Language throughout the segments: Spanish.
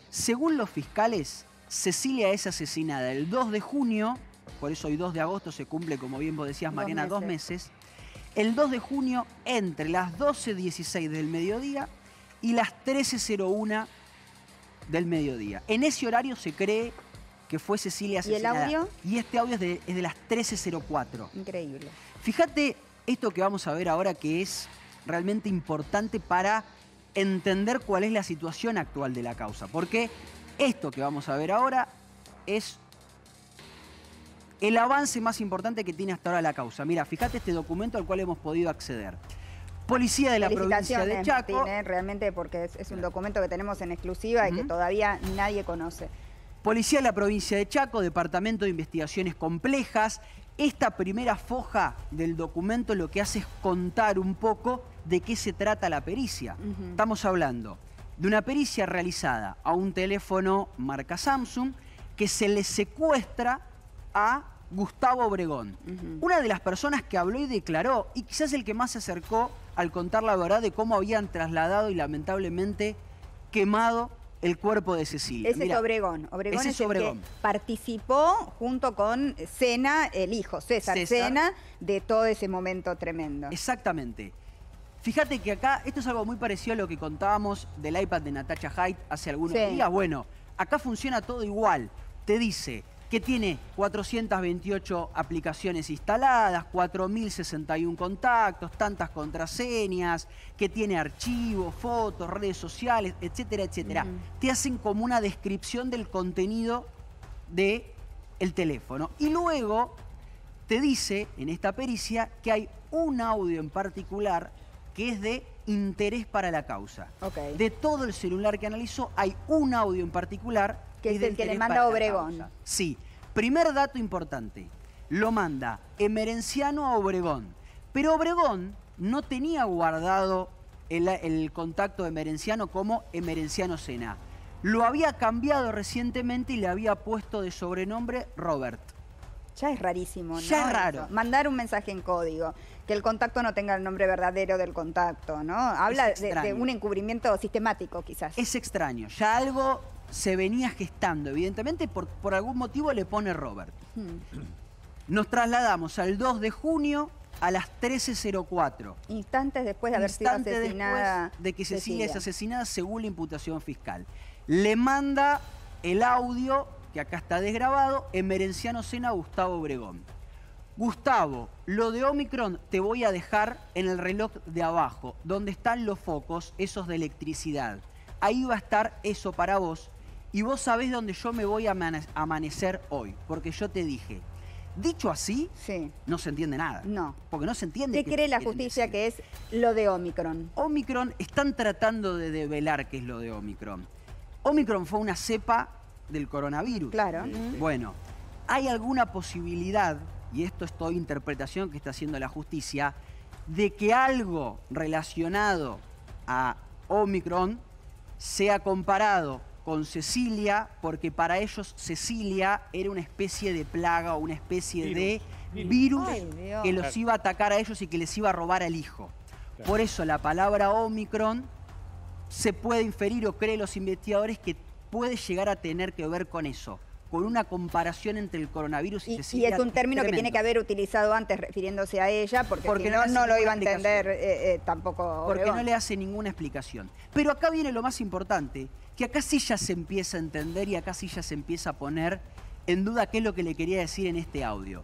Según los fiscales, Cecilia es asesinada el 2 de junio, por eso hoy 2 de agosto se cumple, como bien vos decías, Mariana, 2 meses. El 2 de junio entre las 12:16 del mediodía y las 13:01 del mediodía. En ese horario se cree que fue Cecilia asesinada. ¿Y el audio? Y este audio es de las 13:04. Increíble. Fíjate esto que vamos a ver ahora, que es realmente importante para entender cuál es la situación actual de la causa. Porque esto que vamos a ver ahora es el avance más importante que tiene hasta ahora la causa. Mira, fíjate este documento al cual hemos podido acceder. Policía de la provincia de Chaco. Martín, realmente, porque es un documento que tenemos en exclusiva y que todavía nadie conoce. Policía de la provincia de Chaco, Departamento de Investigaciones Complejas. Esta primera foja del documento lo que hace es contar un poco de qué se trata la pericia. Estamos hablando de una pericia realizada a un teléfono marca Samsung que se le secuestra a Gustavo Obregón. Una de las personas que habló y declaró, y quizás el que más se acercó al contar la verdad de cómo habían trasladado y lamentablemente quemado el cuerpo de Cecilia. Ese es Obregón. Obregón ese es el Obregón. que participó junto con Sena, el hijo, César Sena, de todo ese momento tremendo. Exactamente. Fíjate que acá, esto es algo muy parecido a lo que contábamos del iPad de Natasha Haidt hace algunos días. Bueno, acá funciona todo igual. Te dice que tiene 428 aplicaciones instaladas, 4.061 contactos, tantas contraseñas, que tiene archivos, fotos, redes sociales, etcétera, etcétera. Te hacen como una descripción del contenido del teléfono. Y luego te dice, en esta pericia, que hay un audio en particular que es de interés para la causa. De todo el celular que analizó, hay un audio en particular que es el que le manda Obregón. Sí. Primer dato importante. Lo manda Emerenciano a Obregón. Pero Obregón no tenía guardado el contacto de Emerenciano como Emerenciano Sena. Lo había cambiado recientemente y le había puesto de sobrenombre Robert. Ya es rarísimo, ¿no? Ya es raro. Eso. Mandar un mensaje en código, que el contacto no tenga el nombre verdadero del contacto, ¿no? Habla de un encubrimiento sistemático, quizás. Es extraño. Ya algo se venía gestando, evidentemente, por algún motivo le pone Robert. Nos trasladamos al 2 de junio a las 13:04. Instantes después de haber sido asesinada. Después de que Cecilia es asesinada según la imputación fiscal. Le manda el audio, que acá está desgrabado, Emerenciano Sena a Gustavo Obregón. Gustavo, lo de Omicron te voy a dejar en el reloj de abajo, donde están los focos, esos de electricidad. Ahí va a estar eso para vos. Y vos sabés dónde yo me voy a amanecer hoy, porque yo te dije. Dicho así, no se entiende nada. No. Porque no se entiende. ¿Qué cree la justicia que es lo de Omicron? Omicron, están tratando de develar qué es lo de Omicron. Omicron fue una cepa del coronavirus. Claro. Bueno, ¿hay alguna posibilidad, y esto es toda interpretación que está haciendo la justicia, de que algo relacionado a Omicron sea comparado con Cecilia, porque para ellos Cecilia era una especie de plaga o una especie de virus que los iba a atacar a ellos y que les iba a robar al hijo? Por eso la palabra Omicron se puede inferir, o creen los investigadores, que puede llegar a tener que ver con eso, con una comparación entre el coronavirus y Cecilia. Y es un término que tiene que haber utilizado antes refiriéndose a ella, porque si no lo iba a entender tampoco Obregón. Porque no le hace ninguna explicación. Pero acá viene lo más importante, que acá sí ya se empieza a entender y acá sí ya se empieza a poner en duda qué es lo que le quería decir en este audio.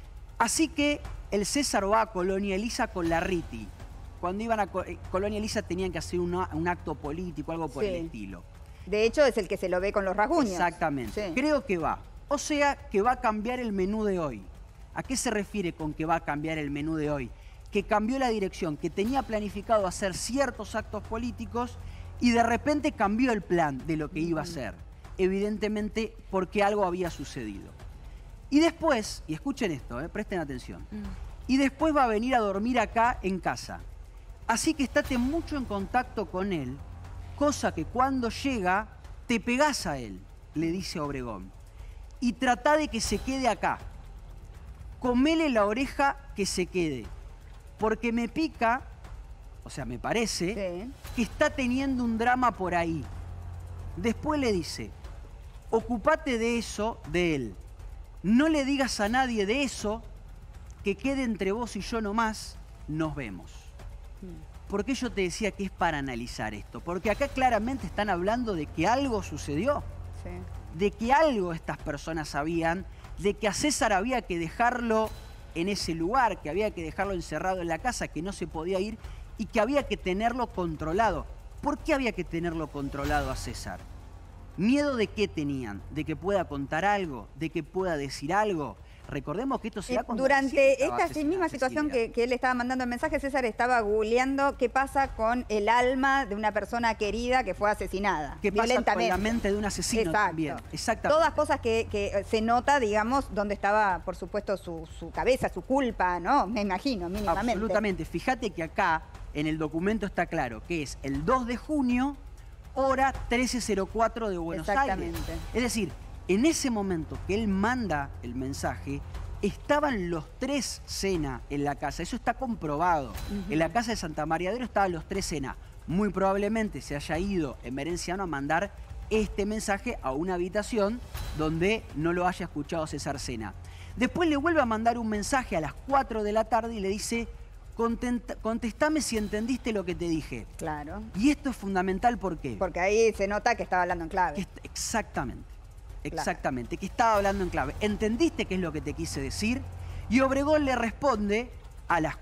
Así que el César va a Colonia Elisa con Larriti. Cuando iban a Colonia Elisa tenían que hacer un acto político, algo por el estilo. De hecho, es el que se lo ve con los rasguños. Exactamente. Creo que va. O sea, que va a cambiar el menú de hoy. ¿A qué se refiere con que va a cambiar el menú de hoy? Que cambió la dirección, que tenía planificado hacer ciertos actos políticos y de repente cambió el plan de lo que iba a hacer. Evidentemente, porque algo había sucedido. Y después, y escuchen esto, presten atención, y después va a venir a dormir acá en casa. Así que estate mucho en contacto con él, cosa que cuando llega te pegás a él, le dice Obregón. Y trata de que se quede acá. Comele la oreja que se quede. Porque me pica, o sea, me parece, que está teniendo un drama por ahí. Después le dice, ocupate de eso, de él. No le digas a nadie de eso, que quede entre vos y yo nomás, nos vemos. ¿Por qué yo te decía que es para analizar esto? Porque acá claramente están hablando de que algo sucedió, sí, de que algo estas personas sabían, de que a César había que dejarlo en ese lugar, que había que dejarlo encerrado en la casa, que no se podía ir y que había que tenerlo controlado. ¿Por qué había que tenerlo controlado a César? ¿Miedo de qué tenían? ¿De que pueda contar algo? ¿De que pueda decir algo? Recordemos que esto se da cuando durante esta misma situación que él estaba mandando el mensaje, César estaba googleando qué pasa con el alma de una persona querida que fue asesinada. ¿Qué pasa con la mente de un asesino? Exacto. También? Exactamente. Todas cosas que se nota, digamos, donde estaba, por supuesto, su cabeza, su culpa, ¿no? Me imagino, mínimamente. Absolutamente. Fíjate que acá, en el documento está claro que es el 2 de junio, hora 13:04 de Buenos Aires. Es decir, en ese momento que él manda el mensaje, estaban los tres Sena en la casa. Eso está comprobado. En la casa de Santa María de Oro estaban los tres Sena. Muy probablemente se haya ido Emerenciano a mandar este mensaje a una habitación donde no lo haya escuchado César Sena. Después le vuelve a mandar un mensaje a las 4 de la tarde y le dice, contestame si entendiste lo que te dije. Claro. Y esto es fundamental, ¿por qué? Porque ahí se nota que estaba hablando en clave. Exactamente. Exactamente, que estaba hablando en clave. ¿Entendiste qué es lo que te quise decir? Y Obregón le responde a las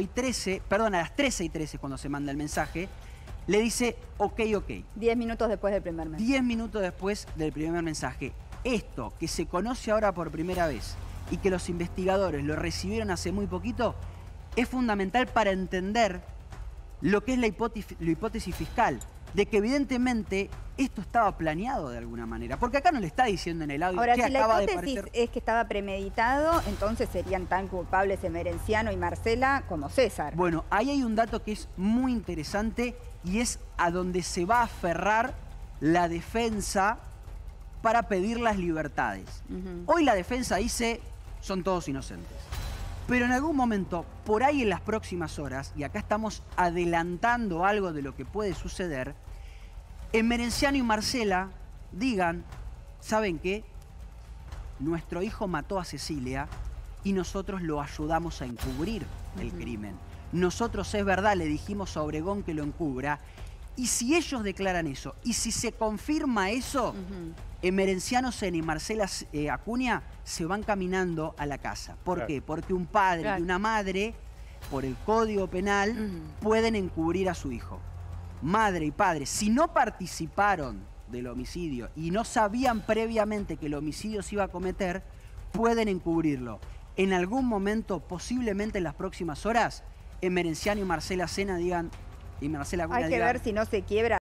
13:13, cuando se manda el mensaje, le dice, ok. 10 minutos después del primer mensaje. 10 minutos después del primer mensaje. Esto que se conoce ahora por primera vez y que los investigadores lo recibieron hace muy poquito, es fundamental para entender lo que es la hipótesis fiscal. De que evidentemente esto estaba planeado de alguna manera. Porque acá no le está diciendo en el audio ahora, que si acaba la hipótesis de parecer... es que estaba premeditado, entonces serían tan culpables Emerenciano y Marcela como César. Bueno, ahí hay un dato que es muy interesante y es a donde se va a aferrar la defensa para pedir las libertades. Hoy la defensa dice, son todos inocentes. Pero en algún momento, por ahí en las próximas horas, y acá estamos adelantando algo de lo que puede suceder, Emerenciano y Marcela digan, ¿saben qué? Nuestro hijo mató a Cecilia y nosotros lo ayudamos a encubrir el crimen. Nosotros, es verdad, le dijimos a Obregón que lo encubra. Y si ellos declaran eso, y si se confirma eso, Emerenciano Sena y Marcela Acuña se van caminando a la casa. ¿Por qué? Porque un padre y una madre, por el Código Penal, pueden encubrir a su hijo. Madre y padre, si no participaron del homicidio y no sabían previamente que el homicidio se iba a cometer, pueden encubrirlo. En algún momento, posiblemente en las próximas horas, Emerenciano y Marcela Sena digan, y Marcela Acuña hay que ver si no se quiebra